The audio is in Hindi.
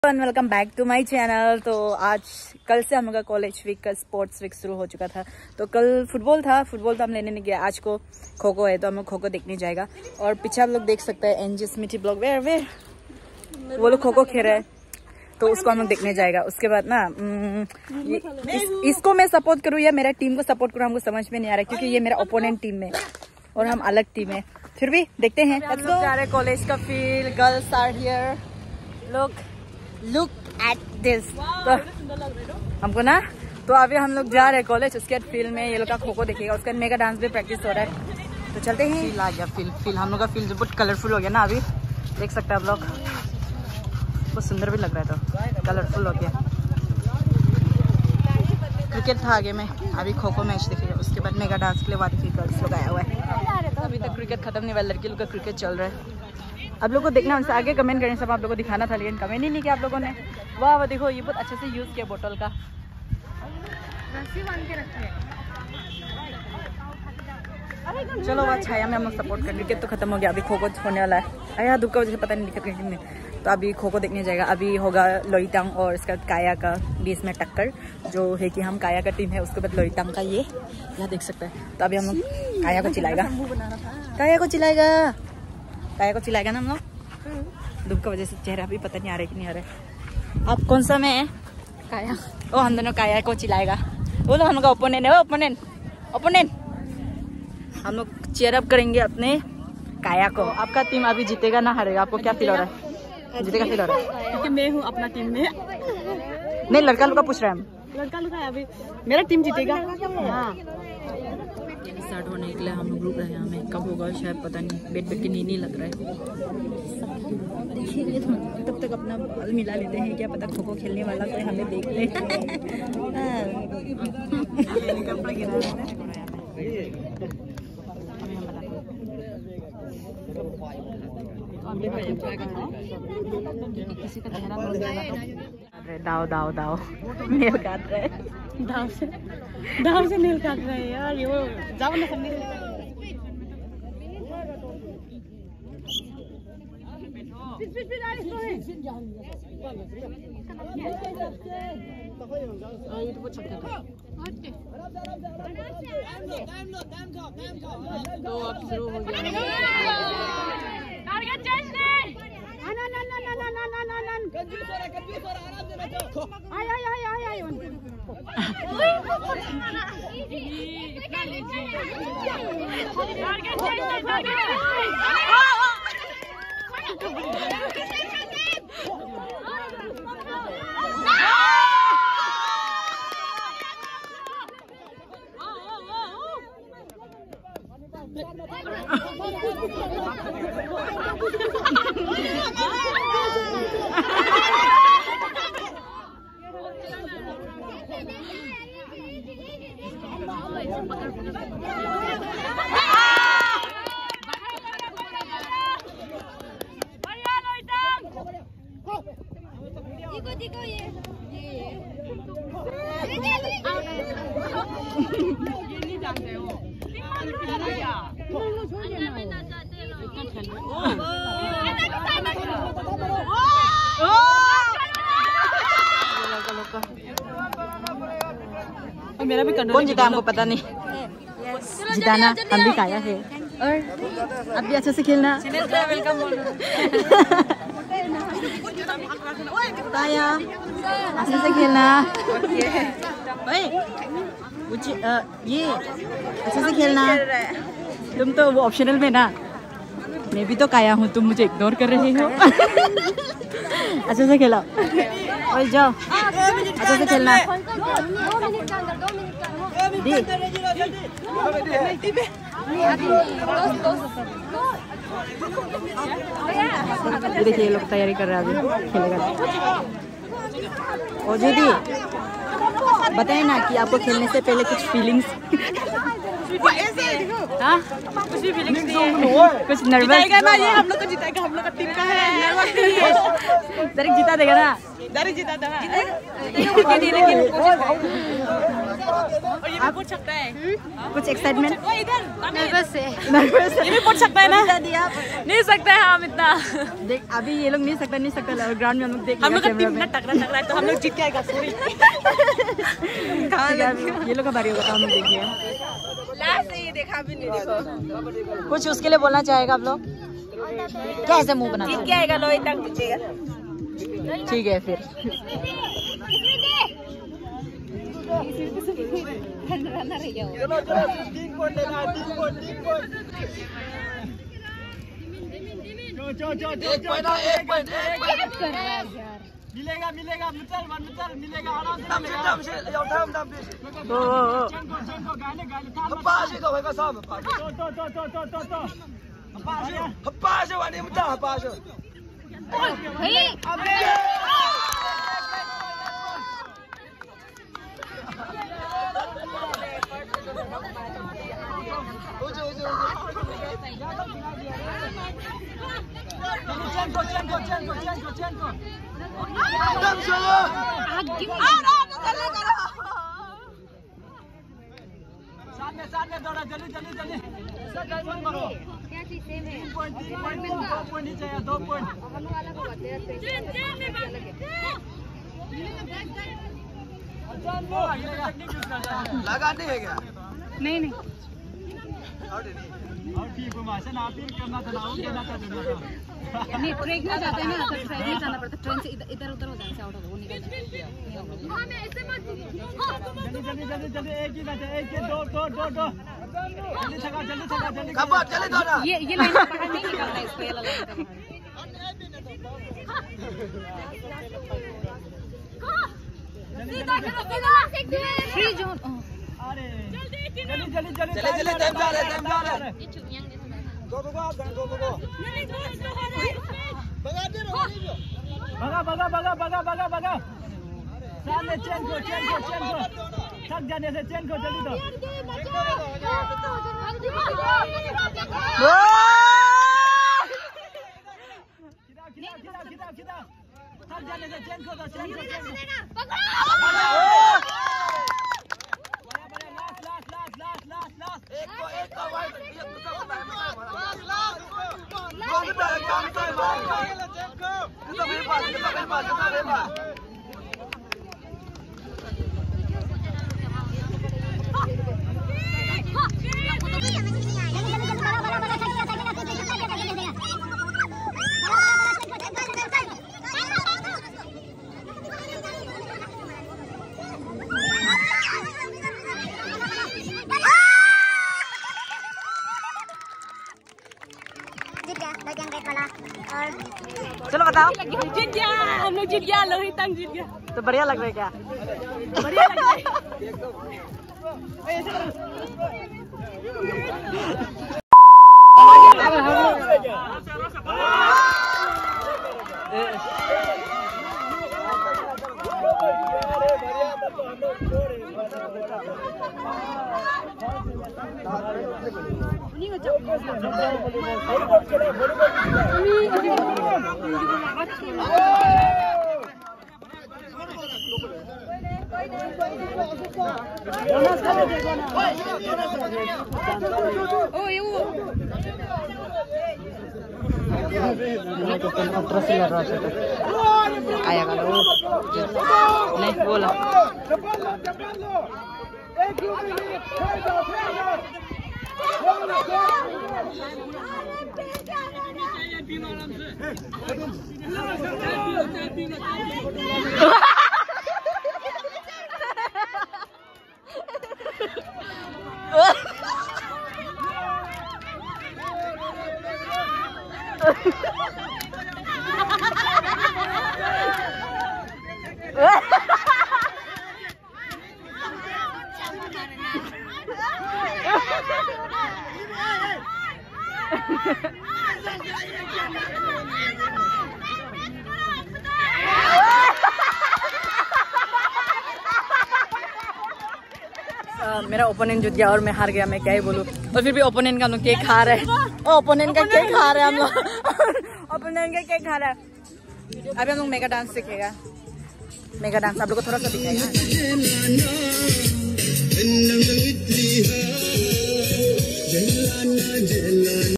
Welcome back to my channel. तो आज कल से हम लोग का कॉलेज वीक का स्पोर्ट्स वीक शुरू हो चुका था। तो कल फुटबॉल था, फुटबॉल तो हम लेने नहीं गया। आज को खो खो है तो हम लोग खो खो देखने जाएगा। और पीछे आप लोग देख सकते हैं एनजी स्मिथी ब्लॉग वे वो लोग खो खो खेल रहे हैं, तो उसको हम लोग देखने जाएगा। उसके बाद ना इसको मैं सपोर्ट करूँ या मेरा टीम को सपोर्ट करूँ हमको समझ में नहीं आ रहा, क्योंकि ये मेरा ओपोनेंट टीम है और हम अलग टीम है। फिर भी देखते हैं। हम लोग जा रहे कॉलेज का field, girls are here, look at this. तो हमको ना तो अभी हम लोग जा रहे हैं कॉलेज। उसके बाद फील्ड में ये लोग का खो खो देखेगा, उसके बाद मेगा डांस भी प्रैक्टिस हो रहा है। तो चलते हैं। फील्ड आ गया, फील्ड हम लोग का फील्ड बहुत कलरफुल हो गया ना, अभी देख सकते हैं आप लोग। बहुत सुंदर भी लग रहा है, तो कलरफुल हो गया। क्रिकेट था आगे में, अभी खो खो मैच देखेगा। उसके बाद मेगा डांस के लिए वादी गर्ल्स लोग आया हुआ है। अभी तक क्रिकेट खत्म नहीं हुआ, लड़की लोग का क्रिकेट चल रहा है। आप लोगों को देखना, उनसे आगे कमेंट करने सब आप लोगों को दिखाना था, लेकिन कमेंट ही नहीं किया आप लोगों ने। वाह वाह, देखो ये बहुत अच्छे से यूज़ किया बोतल का। चलो वह छाया में हम लोग सपोर्ट कर। क्रिकेट तो खत्म हो गया, अभी खो खो होने वाला है। अरे धूप का वजह से पता नहीं दिखा क्रिकेट में। तो अभी खो खो देखने जाएगा। अभी होगा लोईटांग और इसका काया का बीच में टक्कर, जो है कि हम काया का टीम है, उसके बाद लोईटांग का ये यहाँ देख सकते हैं। तो अभी हम लोग काया को चिल्लाएगा, काया को चिल्लाएगा, काया को चिल्लाएगा ना हम लोग। धूप का वजह से चेहरा भी पता नहीं आ रहा है कि नहीं आ रहा है। आप कौन सा में है? काया। ओ हम दोनों काया को चिल्लाएगा। वो लोग हम लोग का ओपोनेंट है, ओपोनेंट। हम लोग चेयर अप करेंगे अपने काया को। आपका टीम अभी जीतेगा ना हारेगा? आपको क्या फील हो रहा है? जीतेगा फील हो रहा है? क्योंकि मैं हूँ अपना टीम में। नहीं, लड़का लोग का पूछ रहे हैं हम। लड़का लोग है अभी, मेरा टीम जीतेगा। हाँ, स्टार्ट होने के लिए हम लोग रुक रहे हैं। हमें कब होगा शायद पता नहीं, बैठ बैठ के नींद नहीं लग रहा है। देखिए तब तक अपना बल मिला लेते हैं, क्या पता खो खो खेलने वाला कोई हमें देख ले। किसी का चेहरा दाव दाव दाव नेल काट रहे, दाव से नेल काट रहे हैं यार। ये वो जाओ ना सब अब शुरू हो गया। मेरा भी कौन जीता हमको पता नहीं। जिताना हम भी काया है। और अब भी अच्छे से खेलना। काया अच्छे से खेलना। ये अच्छे से खेलना। तुम तो वो ऑप्शनल में ना, मैं भी तो काया हूँ, तुम मुझे इग्नोर कर रहे हो। अच्छे से खेला और जाओ, अच्छे से खेलना। देखिए ये लोग तैयारी कर रहे हैं, अभी खेलेगा। और दीदी बताए ना कि आपको खेलने से पहले कुछ फीलिंग्स। हाँ, कुछ भी फीलिंग्स नहीं है, कुछ नर्वस ना। ये हम लोग को जिताएगा, हम लोग का टीम का है। डायरेक्ट जीता देगा ना, डायरेक्ट जीता देगा। और ये भी पूछ सकता है कुछ एक्साइटमेंट? नर्वस है। ये भी पूछ सकता है ना? नहीं सकता है हम इतना। देख अभी ये लोग नहीं सकता ग्राउंड में हम लोग देख, हम लोग का टीम ना टकरा है तो हम लोग जीत के आएगा। सॉरी ये लोग का बारी होगा, हम लोग देखिए। लास्ट ये देखा भी नहीं, देखो कुछ उसके लिए बोलना चाहेगा आप लोग? क्या ऐसे मुंह बना? जीत के आएगा लोहित तक पूछेगा। ठीक है फिर। मिलेगा मिलेगा आराम से साथ में दौड़ा जल्दी सब ड्राइवर करो। 2 पॉइंट ही चाहिए, 2 पॉइंट। लगा नहीं है क्या? नहीं और ठीक है माशन आप ही करना था ना, देना था नहीं ट्रेन में जाते हैं ना तो ट्रेन में जाना पड़ता है, ट्रेन से इधर उधर हो जाने से आउट हो वो निकल हां मैं ऐसे मत जल्दी एक ही बचे, एक ही दो जल्दी छका जल्दी दो ना। ये लाइन पकड़ नहीं निकलता इसको, ये लाइन सीधा फ्री जोन। अरे जल्दी टाइम जा रहा है दो भगा सामने चेन को थक जाने से चेन को जल्दी दो। खिदा थक जाने से चेन को दो। एक को वाइट ये दूसरा चलो बताओ। जीत गया, हम लोग जीत गया, लोहित तंग जीत गया। तो बढ़िया लग रहा है क्या? बढ़िया लग रहा है। आया नहीं बोला मेरा ओपोनेंट जीत गया और मैं हार गया, मैं क्या ही बोलूं। और फिर भी ओपोनेंट का हम लोग केक खा रहे हैं, ओपोनेंट का केक खा रहे हैं हम लोग, ओपोनेंट का केक खा रहा है। अभी हम लोग मेगा डांस सीखेगा, मेगा डांस आप लोग को थोड़ा सा दिखाएगा। जन्नम मित्री है जलाना जलाना